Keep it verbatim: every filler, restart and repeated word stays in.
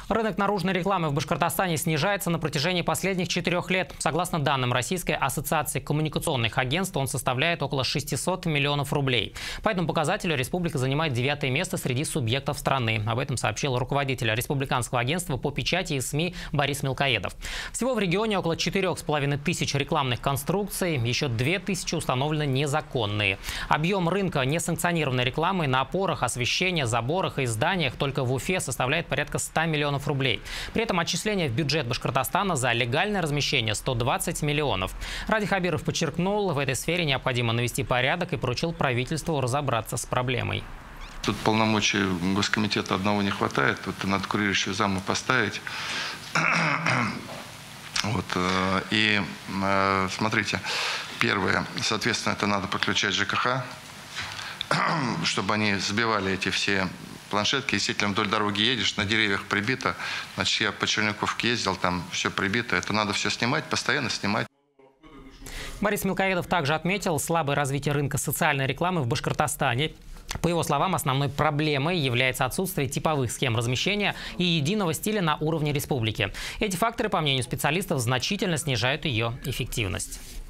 Рынок наружной рекламы в Башкортостане снижается на протяжении последних четырех лет. Согласно данным Российской ассоциации коммуникационных агентств, он составляет около шестисот миллионов рублей. По этому показателю республика занимает девятое место среди субъектов страны. Об этом сообщил руководитель Республиканского агентства по печати и СМИ Борис Мелкоедов. Всего в регионе около четырёх с половиной тысяч рекламных конструкций, еще две тысячи установлены незаконные. Объем рынка несанкционированной рекламы на опорах, освещении, заборах и зданиях только в Уфе составляет порядка ста миллионов рублей. При этом отчисления в бюджет Башкортостана за легальное размещение сто двадцать миллионов. Ради Хабиров подчеркнул, в этой сфере необходимо навести порядок и поручил правительству разобраться с проблемой. Тут полномочий Госкомитета одного не хватает, тут надо курирующего зама поставить. Вот, и смотрите, первое, соответственно, это надо подключать ЖКХ, чтобы они сбивали эти все планшетки. Действительно, вдоль дороги едешь, на деревьях прибито. Значит, я по Черниковке ездил, там все прибито. Это надо все снимать, постоянно снимать. Борис Мелкоедов также отметил слабое развитие рынка социальной рекламы в Башкортостане. По его словам, основной проблемой является отсутствие типовых схем размещения и единого стиля на уровне республики. Эти факторы, по мнению специалистов, значительно снижают ее эффективность.